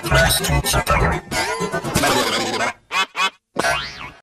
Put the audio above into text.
プレイステーション